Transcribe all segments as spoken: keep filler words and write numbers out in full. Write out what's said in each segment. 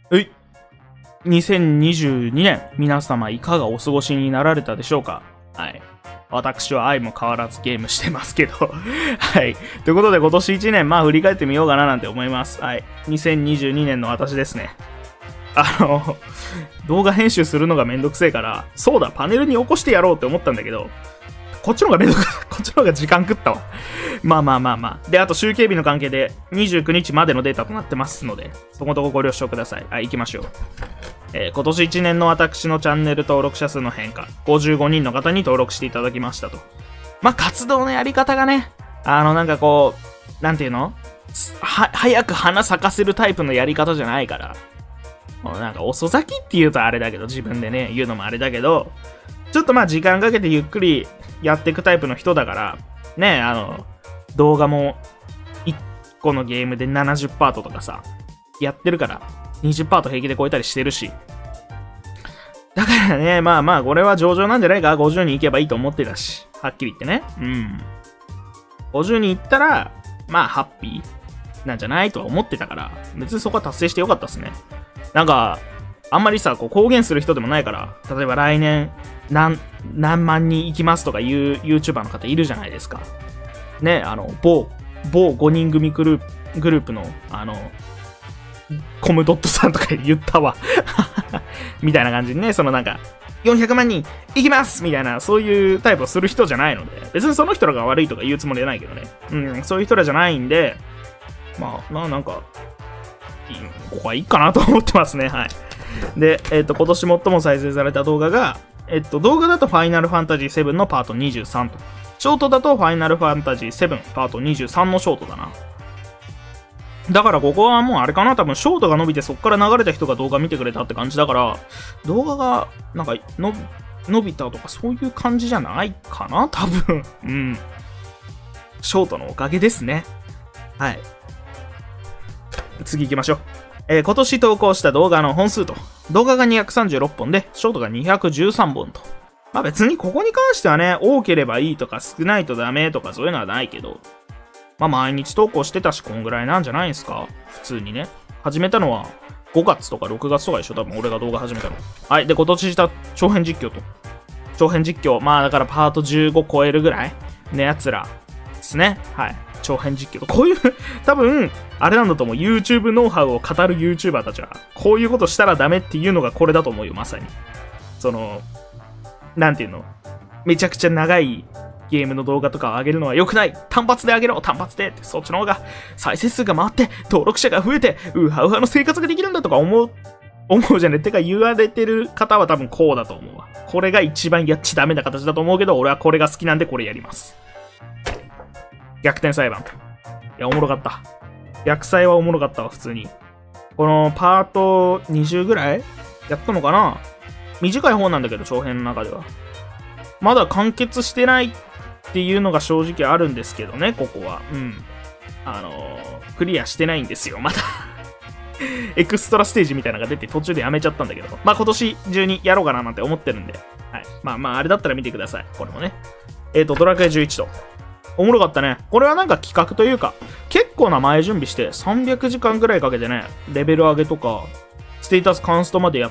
ういにせんにじゅうにねん、皆様いかがお過ごしになられたでしょうか。はい。私は愛も変わらずゲームしてますけど。はい。ということで今年いちねん、まあ振り返ってみようかななんて思います。はい。にせんにじゅうにねんの私ですね。あの、動画編集するのがめんどくせえから、そうだ、パネルに起こしてやろうって思ったんだけど、こっちの方がめんどくさい。こっちの方が時間食ったわ。まあまあまあまあ。で、あと集計日の関係でにじゅうくにちまでのデータとなってますので、そことこご了承ください。はい、行きましょう。えー、今年いちねんの私のチャンネル登録者数の変化、ごじゅうごにんの方に登録していただきましたと。まあ、活動のやり方がね、あの、なんかこう、なんていうのは、早く花咲かせるタイプのやり方じゃないから、もうなんか遅咲きって言うとあれだけど、自分でね、言うのもあれだけど、ちょっとまあ時間かけてゆっくりやっていくタイプの人だから、ね、あの、動画もいっこのゲームでななじゅっパートとかさ、やってるから、にじゅっパート平気で超えたりしてるし。だからね、まあまあ、これは上々なんじゃないか ?ごじゅう に行けばいいと思ってたし、はっきり言ってね。うん。ごじゅうに行ったら、まあ、ハッピーなんじゃないとは思ってたから、別にそこは達成してよかったっすね。なんか、あんまりさ、こう公言する人でもないから、例えば来年何、何万人行きますとかいう YouTuber の方いるじゃないですか。ね、あの、某、某ごにん組グループ、グループの、あの、コムドットさんとか言ったわ。みたいな感じにね、そのなんか、よんひゃくまんにん行きますみたいな、そういうタイプをする人じゃないので、別にその人らが悪いとか言うつもりはないけどね。うん、そういう人らじゃないんで、まあ、まあなんか、ここはいいかなと思ってますね。はい。で、えっと、今年最も再生された動画が、えっと、動画だとファイナルファンタジーセブンのパートにじゅうさんと。ショートだとファイナルファンタジーセブンパートにじゅうさんのショートだな。だからここはもうあれかな、多分ショートが伸びてそこから流れた人が動画見てくれたって感じだから、動画がなんかの伸びたとかそういう感じじゃないかな多分。うん。ショートのおかげですね。はい。次行きましょう。えー、今年投稿した動画の本数と、動画がにひゃくさんじゅうろっぽんで、ショートがにひゃくじゅうさんぼんと。まあ別にここに関してはね、多ければいいとか少ないとダメとかそういうのはないけど、まあ毎日投稿してたし、こんぐらいなんじゃないんすか普通にね。始めたのはごがつとかろくがつとかでしょ多分俺が動画始めたの。はい。で、今年した長編実況と。長編実況。まあだからパートじゅうご超えるぐらいのやつらですね。はい。長編実況と。こういう、多分、あれなんだと思う。YouTube ノウハウを語る YouTuber たちは、こういうことしたらダメっていうのがこれだと思うよ、まさに。その、なんていうのめちゃくちゃ長いゲームの動画とかを上げるのは良くない単発で上げろ単発でってそっちの方が再生数が回って登録者が増えてウハウハの生活ができるんだとか思う思うじゃねてか言われてる方は多分こうだと思うわ。これが一番やっちゃダメな形だと思うけど俺はこれが好きなんでこれやります。逆転裁判。いやおもろかった。逆裁はおもろかったわ普通に。このパートにじゅうぐらいやったのかな。短い方なんだけど長編の中ではまだ完結してないっていうのが正直あるんですけどね、ここは。うん。あのー、クリアしてないんですよ、まだ。エクストラステージみたいなのが出て途中でやめちゃったんだけど。まあ今年中にやろうかななんて思ってるんで。はい。まあまああれだったら見てください。これもね。えっと、ドラクエじゅういちと。おもろかったね。これはなんか企画というか、結構な前準備してさんびゃくじかんぐらいかけてね、レベル上げとか、ステータスカンストまでやって、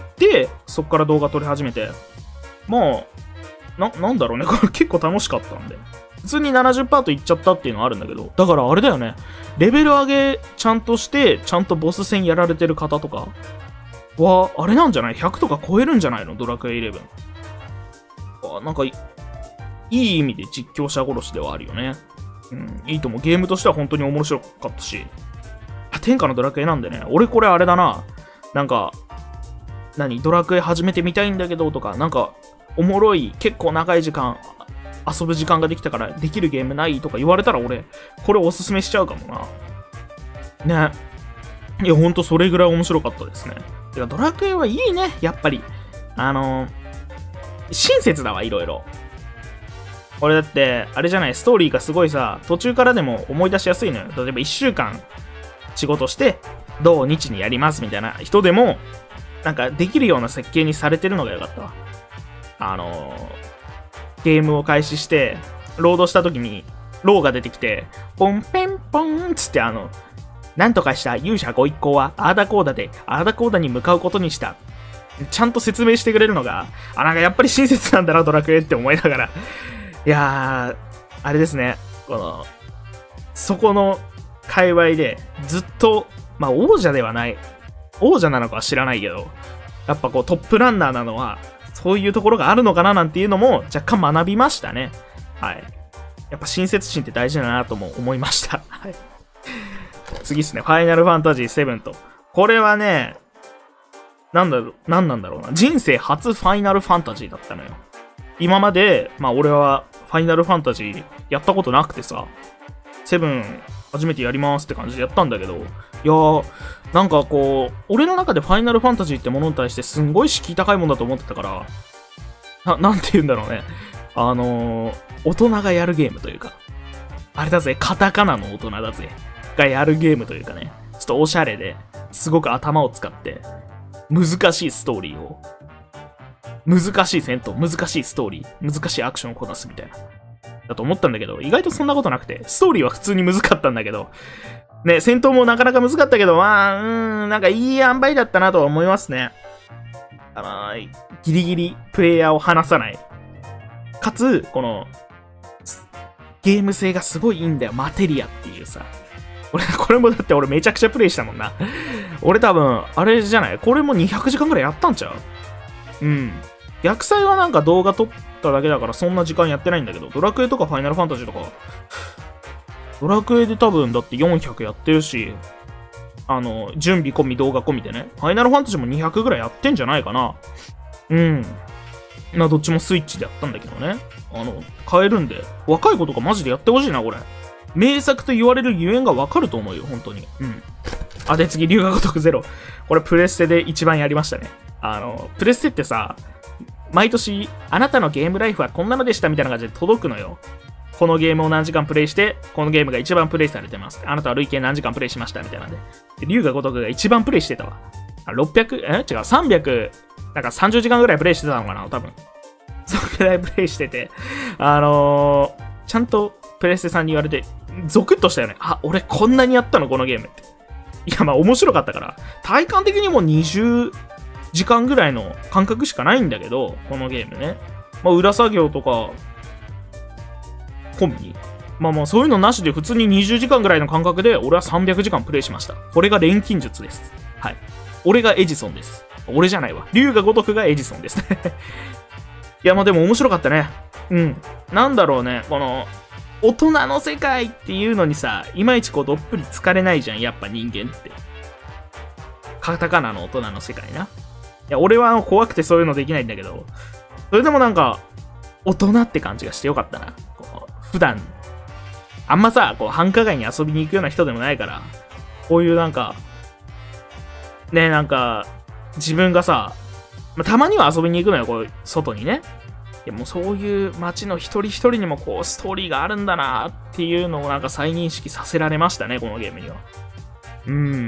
そっから動画撮り始めて。まあ、な、なんだろうね。これ結構楽しかったんで。普通にななじゅっパートいっちゃったっていうのはあるんだけど。だからあれだよね。レベル上げちゃんとして、ちゃんとボス戦やられてる方とかは、あれなんじゃない ?ひゃく とか超えるんじゃないのドラクエイレブン。あ、なんかい、いい意味で実況者殺しではあるよね。うん、いいと思う。ゲームとしては本当に面白かったし。天下のドラクエなんでね。俺これあれだな。なんか、何ドラクエ始めてみたいんだけどとか、なんか、おもろい、結構長い時間、遊ぶ時間ができたから、できるゲームないとか言われたら俺、これおすすめしちゃうかもな。ね。いや、ほんとそれぐらい面白かったですね。てか、ドラクエはいいね、やっぱり。あのー、親切だわ、いろいろ。これだって、あれじゃない、ストーリーがすごいさ、途中からでも思い出しやすいのよ。例えばいっしゅうかん仕事して、土日にやりますみたいな人でも、なんかできるような設計にされてるのがよかったわ。あのー、ゲームを開始して、ロードした時に、ローが出てきて、ポンペンポンつってあの、 なんとかした勇者ご一行は、あーだこーだで、あーだこーだに向かうことにした。ちゃんと説明してくれるのが、あ、なんかやっぱり親切なんだな、ドラクエって思いながら。いやー、あれですね。この、そこの界隈で、ずっと、まあ王者ではない。王者なのかは知らないけど、やっぱこうトップランナーなのは、そういうところがあるのかななんていうのも若干学びましたね。はい。やっぱ親切心って大事だなとも思いました。はい。次ですね。ファイナルファンタジーセブンと。これはね、なんだろう、なんなんだろうな。人生初ファイナルファンタジーだったのよ。今まで、まあ俺はファイナルファンタジーやったことなくてさ、セブン初めてやりますって感じでやったんだけど、いやー、なんかこう、俺の中でファイナルファンタジーってものに対してすんごい敷居高いもんだと思ってたから、な、なんて言うんだろうね。あのー、大人がやるゲームというか、あれだぜ、カタカナの大人だぜ、がやるゲームというかね、ちょっとおしゃれで、すごく頭を使って、難しいストーリーを、難しい戦闘、難しいストーリー、難しいアクションをこなすみたいな。だと思ったんだけど、意外とそんなことなくて、ストーリーは普通に難かったんだけど、ね、戦闘もなかなか難かったけど、まあ、うーん、なんかいい塩梅だったなとは思いますね。あのー、ギリギリプレイヤーを離さない。かつ、この、ゲーム性がすごいいいんだよ。マテリアっていうさ。俺、これもだって俺めちゃくちゃプレイしたもんな。俺多分、あれじゃないこれもにひゃくじかんぐらいやったんちゃう？うん。逆祭はなんか動画撮っただけだからそんな時間やってないんだけど、ドラクエとかファイナルファンタジーとか、ドラクエで多分だってよんひゃくやってるし、あの、準備込み動画込みでね、ファイナルファンタジーもにひゃくぐらいやってんじゃないかな。うん。まあどっちもスイッチでやったんだけどね。あの、買えるんで、若い子とかマジでやってほしいな、これ。名作と言われるゆえんがわかると思うよ、本当に。うん。あ、で次、龍が如くゼロ。これプレステで一番やりましたね。あの、プレステってさ、毎年、あなたのゲームライフはこんなのでしたみたいな感じで届くのよ。このゲームを何時間プレイして、このゲームが一番プレイされてます。あなたは累計何時間プレイしましたみたいなんで。で、龍が如くが一番プレイしてたわ。ろっぴゃく、え違う、さんびゃく、なんかさんじゅうじかんぐらいプレイしてたのかな多分。それくらいプレイしてて、あのー、ちゃんとプレステさんに言われて、ゾクッとしたよね。あ、俺こんなにやったのこのゲームって。いや、まあ面白かったから、体感的にもにじゅうじかんぐらいの感覚しかないんだけど、このゲームね。まあ裏作業とか、込みに。まあまあそういうのなしで普通ににじゅうじかんぐらいの感覚で、俺はさんびゃくじかんプレイしました。これが錬金術です。はい。俺がエジソンです。俺じゃないわ。龍が如くがエジソンですね。いや、まあでも面白かったね。うん。なんだろうね、この、大人の世界っていうのにさ、いまいちこうどっぷり疲れないじゃん、やっぱ人間って。カタカナの大人の世界な。いや、俺は怖くてそういうのできないんだけど、それでもなんか、大人って感じがしてよかったな。こう普段、あんまさ、こう繁華街に遊びに行くような人でもないから、こういうなんか、ね、なんか、自分がさ、まあ、たまには遊びに行くのよ、こう、外にね。いや、もうそういう街の一人一人にもこう、ストーリーがあるんだなっていうのをなんか再認識させられましたね、このゲームには。うん。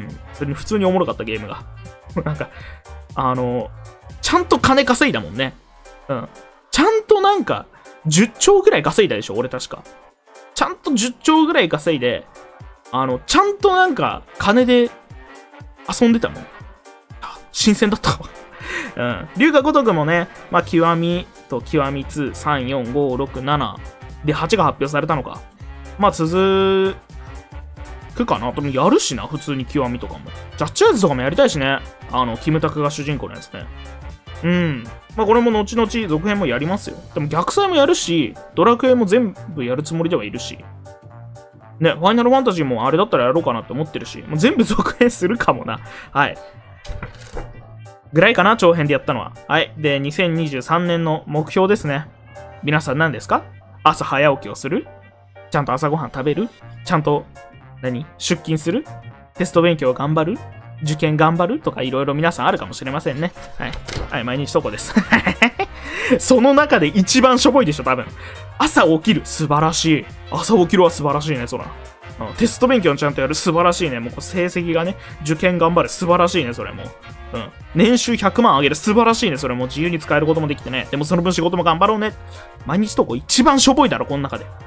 それに普通におもろかったゲームが。なんか、あの、ちゃんと金稼いだもんね。うん。ちゃんとなんか、じゅっちょうぐらい稼いだでしょ、俺確か。ちゃんとじゅっちょうぐらい稼いで、あの、ちゃんとなんか、金で遊んでたもん。新鮮だったわ。うん。龍が如くもね、まあ、極みと極みに、さん、よん、ご、ろく、ななではちが発表されたのか。まあ、続くかな。でもやるしな、普通に極みとかも。ジャッジアイズとかもやりたいしね。あの、キムタクが主人公のやつね。うん。まあ、これも後々続編もやりますよ。でも逆祭もやるし、ドラクエも全部やるつもりではいるし。ね、ファイナルファンタジーもあれだったらやろうかなって思ってるし、もう全部続編するかもな。はい。ぐらいかな、長編でやったのは。はい。で、にせんにじゅうさんねんの目標ですね。皆さん何ですか？朝早起きをする？ちゃんと朝ごはん食べる？ちゃんと、何？出勤する？テスト勉強頑張る？受験頑張る？とかいろいろ皆さんあるかもしれませんね。はい。はい、毎日そこです。その中で一番しょぼいでしょ、多分。朝起きる。素晴らしい。朝起きるは素晴らしいね、そら。うん、テスト勉強ちゃんとやる。素晴らしいね。もうこう成績がね、受験頑張る。素晴らしいね、それも。うん。年収ひゃくまんあげる。素晴らしいね。それも自由に使えることもできてね。でもその分仕事も頑張ろうね。毎日投稿一番しょぼいだろ、この中で。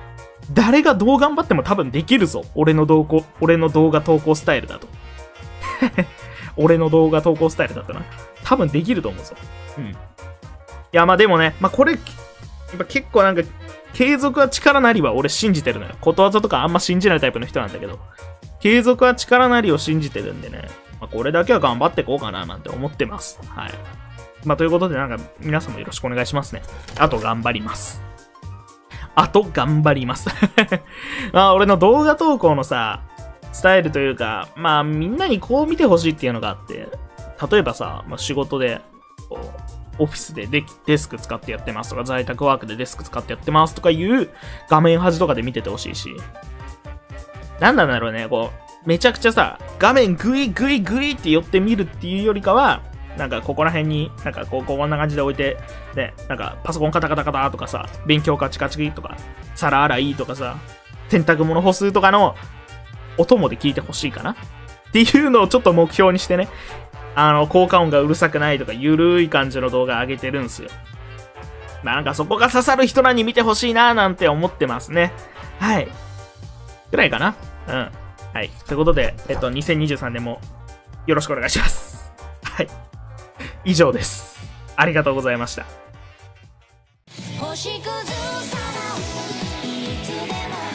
誰がどう頑張っても多分できるぞ。俺の動画、俺の動画投稿スタイルだと。俺の動画投稿スタイルだったな。多分できると思うぞ。うん。いや、まあでもね、まあこれ、やっぱ結構なんか、継続は力なりは俺信じてるのよ。ことわざとかあんま信じないタイプの人なんだけど、継続は力なりを信じてるんでね、まあこれだけは頑張っていこうかななんて思ってます。はい。まあということでなんか皆さんもよろしくお願いしますね。あと頑張ります。あと頑張ります。まあ俺の動画投稿のさ、スタイルというか、まあみんなにこう見てほしいっていうのがあって、例えばさ、まあ、仕事で、こう、オフィスでデデスク使ってやってますとか、在宅ワークでデスク使ってやってますとかいう画面端とかで見ててほしいし、なんなんだろうね、こう、めちゃくちゃさ、画面グイグイグイって寄ってみるっていうよりかは、なんかここら辺に、なんかこう、こんな感じで置いて、で、なんかパソコンカタカタカタとかさ、勉強カチカチとか、皿洗いとかさ、洗濯物干すとかの、お供で聞いてほしいかなっていうのをちょっと目標にしてね、あの、効果音がうるさくないとか、ゆるい感じの動画上げてるんすよ。まあなんかそこが刺さる人らに見てほしいなーなんて思ってますね。はい。ぐらいかな。うん。はい。ということで、えっと、にせんにじゅうさんねんもよろしくお願いします。はい。以上です。ありがとうございました。星屑さらういつでも